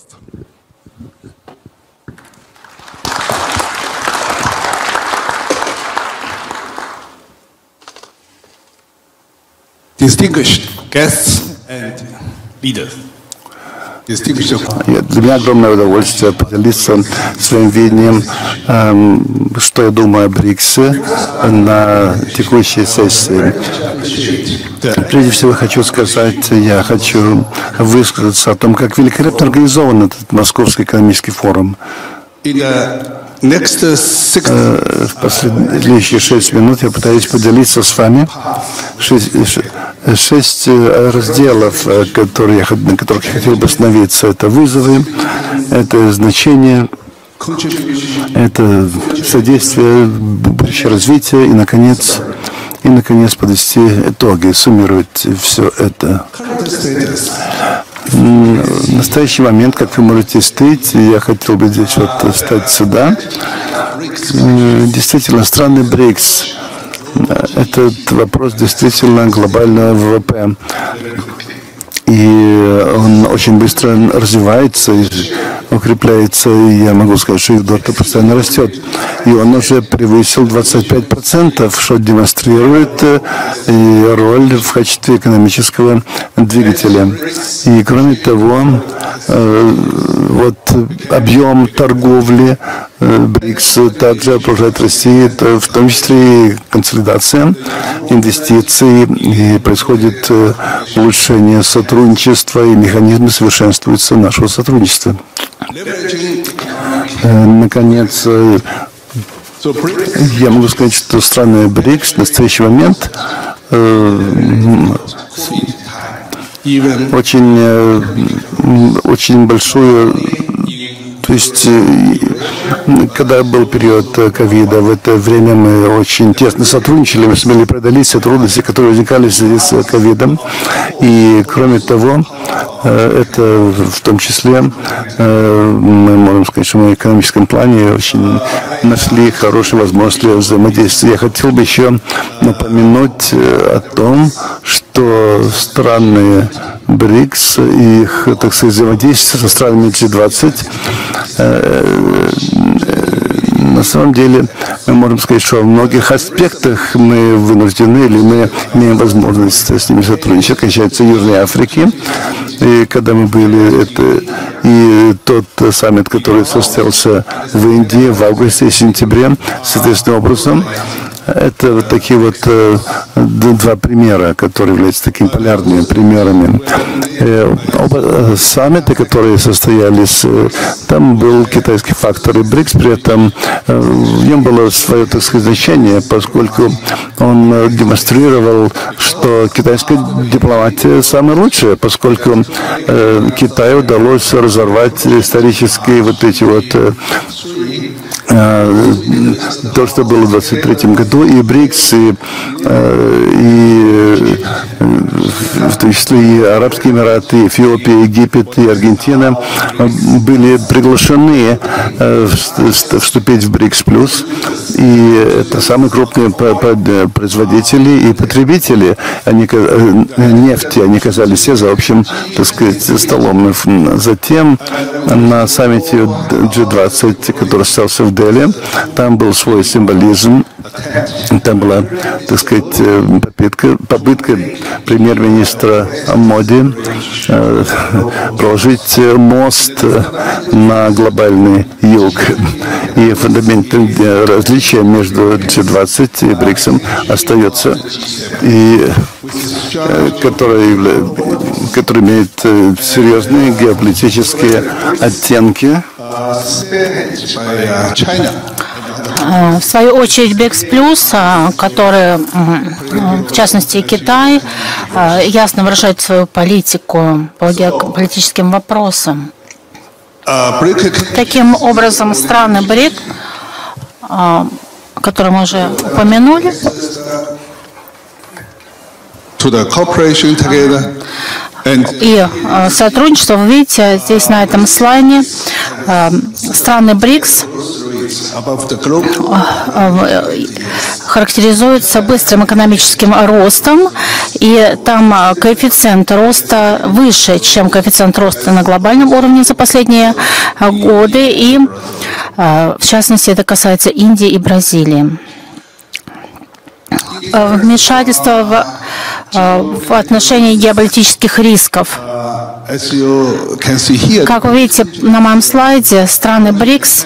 Distinguished guests and leaders. Для меня огромное удовольствие поделиться своим видением, что я думаю о БРИКСе на текущей сессии. Прежде всего хочу сказать, я хочу высказаться о том, как великолепно организован этот Московский экономический форум. В последующие 6 минут я пытаюсь поделиться с вами 6 разделов, на которых я хотел бы остановиться. Это вызовы, это значение, это содействие будущего развития и, наконец, подвести итоги, суммировать все это. В настоящий момент, как вы можете видеть, я хотел бы здесь вот встать сюда. Действительно, страны БРИКС. Этот вопрос действительно глобального ВВП. И он очень быстро развивается и укрепляется. И я могу сказать, что их доля постоянно растет. И он уже превысил 25%, что демонстрирует роль в качестве экономического двигателя. И кроме того, вот объем торговли БРИКС также продолжает расти, в том числе и консолидация инвестиций, и происходит улучшение сотрудничества, и механизмы совершенствуются нашего сотрудничества. Наконец, я могу сказать, что страны БРИКС в настоящий момент очень большую. То есть, когда был период ковида, в это время мы очень тесно сотрудничали, мы смогли преодолеть все трудности, которые возникали в связи с ковидом. И, кроме того, это в том числе, мы можем сказать, что мы в экономическом плане очень нашли хорошие возможности взаимодействия. Я хотел бы еще напомянуть о том, что страны БРИКС и их, так сказать, взаимодействие со странами G20, на самом деле мы можем сказать, что в многих аспектах мы вынуждены или мы имеем возможность с ними сотрудничать, касается Южной Африки. И когда мы были, и тот саммит, который состоялся в Индии в августе и сентябре, соответственным образом, это вот такие вот два примера, которые являются такими полярными примерами. Оба саммита, которые состоялись, там был китайский фактор, и БРИКС при этом в нем было свое, так сказать, значение, поскольку он демонстрировал, что китайская дипломатия самая лучшая, поскольку Китаю удалось разорвать исторические вот эти вот то, что было в 23 году, и БРИКС, и в том числе и Арабские Эмираты, и Эфиопия, Египет и Аргентина были приглашены вступить в БРИКС+. И это самые крупные производители и потребители нефти. Они оказались все за общим, так сказать, столом. Затем на саммите G20, который состоялся в Дели, там был свой символизм. Там была, так сказать, попытка премьер-министра Моди проложить мост на глобальный юг. И фундаментальное различие между G20 и БРИКСом остается, и который имеет серьезные геополитические оттенки. В свою очередь, БРИКС+, который, в частности, Китай, ясно выражает свою политику по геополитическим вопросам. Таким образом, страны БРИК, которые мы уже упомянули, и сотрудничество, вы видите, здесь на этом слайде страны БРИКС характеризуются быстрым экономическим ростом, и там коэффициент роста выше, чем коэффициент роста на глобальном уровне за последние годы, и в частности это касается Индии и Бразилии. Вмешательство в отношении геополитических рисков. Как вы видите на моем слайде, страны БРИКС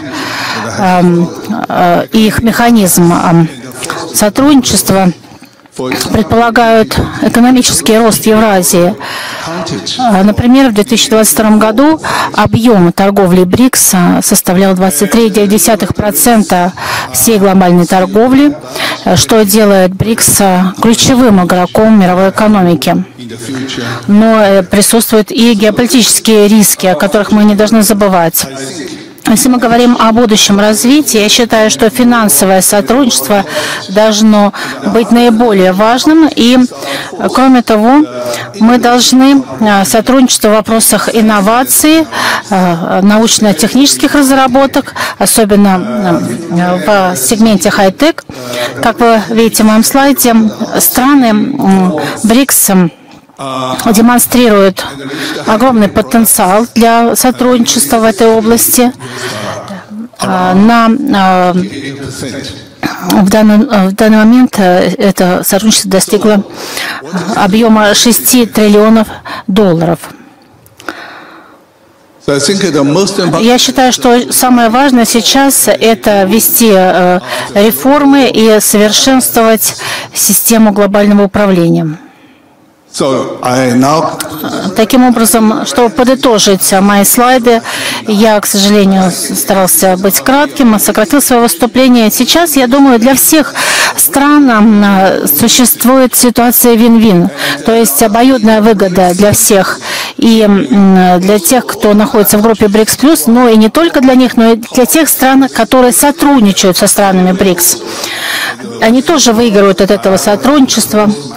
и их механизм сотрудничества предполагают экономический рост Евразии. Например, в 2022 году объем торговли БРИКС составлял 23,9% всей глобальной торговли, что делает БРИКС ключевым игроком мировой экономики. Но присутствуют и геополитические риски, о которых мы не должны забывать. Если мы говорим о будущем развитии, я считаю, что финансовое сотрудничество должно быть наиболее важным. И, кроме того, мы должны сотрудничать в вопросах инноваций, научно-технических разработок, особенно в сегменте хай-тек. Как вы видите в моем слайде, страны БРИКС демонстрирует огромный потенциал для сотрудничества в этой области. В данный момент это сотрудничество достигло объема $6 триллионов. Я считаю, что самое важное сейчас – это ввести реформы и совершенствовать систему глобального управления. Таким образом, чтобы подытожить мои слайды, я, к сожалению, старался быть кратким, сократил свое выступление. Сейчас, я думаю, для всех стран существует ситуация вин-вин, то есть обоюдная выгода для всех. И для тех, кто находится в группе БРИКС+, но и не только для них, но и для тех стран, которые сотрудничают со странами БРИКС. Они тоже выигрывают от этого сотрудничества.